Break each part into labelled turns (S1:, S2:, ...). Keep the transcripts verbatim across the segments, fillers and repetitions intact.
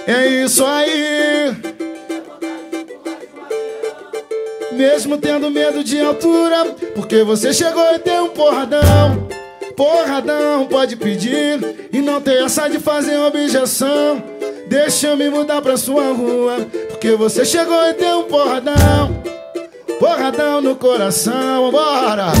S1: É isso aí. Mesmo tendo medo de altura, porque você chegou e tem um porradão. Porradão, pode pedir e não tem essa de fazer objeção. Deixa eu me mudar pra sua rua, porque você chegou e tem um porradão. Porradão no coração, bora!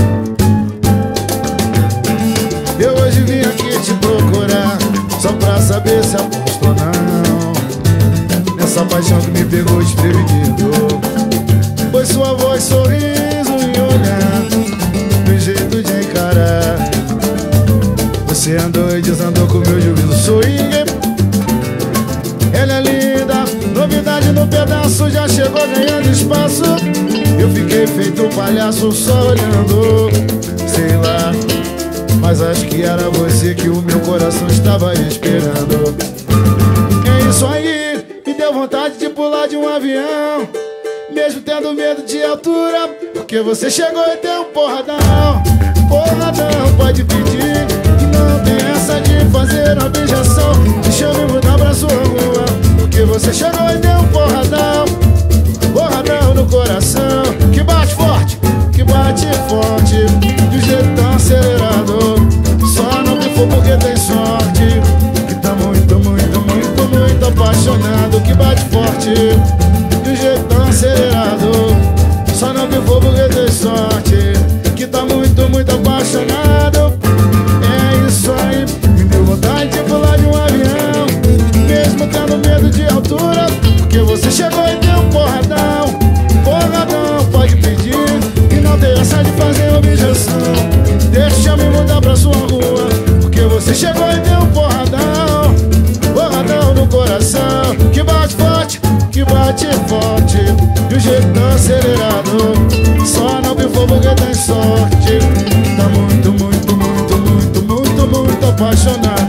S1: Eu hoje vim aqui te procurar, só pra saber se aposto ou não nessa paixão que me pegou desprevenido. Pois sua voz, sorriso e olhar, meu jeito de encarar, você andou e desandou com meu juízo. Swing, ela é linda, novidade no pedaço, já chegou ganhando espaço. Eu fiquei feito um palhaço só olhando, sei lá, mas acho que era você que o meu coração estava esperando. É isso aí, me deu vontade de pular de um avião, mesmo tendo medo de altura, porque você chegou e tem um porradão. Porradão, pode pedir e não tem essa de fazer objeção. Deixa eu me mudar pra sua rua, porque você chegou e tem um porradão. Porradão no coração, que bate forte, que bate forte, de jeito tão acelerado. Só não pifou porque tem sorte, que tá muito, muito, muito, muito apaixonado. Que bate forte, de jeito tão acelerado. Só não pifou porque tem sorte, que tá muito, muito apaixonado. É isso aí, me deu vontade de pular de um avião, mesmo tendo medo de altura, porque você chegou e tem um porradão. Porradão, pode pedir e não tem essa de fazer objeção. Deixa eu me mudar pra sua rua, porque você chegou e tem um porradão. Porradão no coração, que bate forte, que bate forte, de um jeito tão acelerado. Só não pifou porque tem sorte, tá muito, muito, muito, muito, muito, muito apaixonado.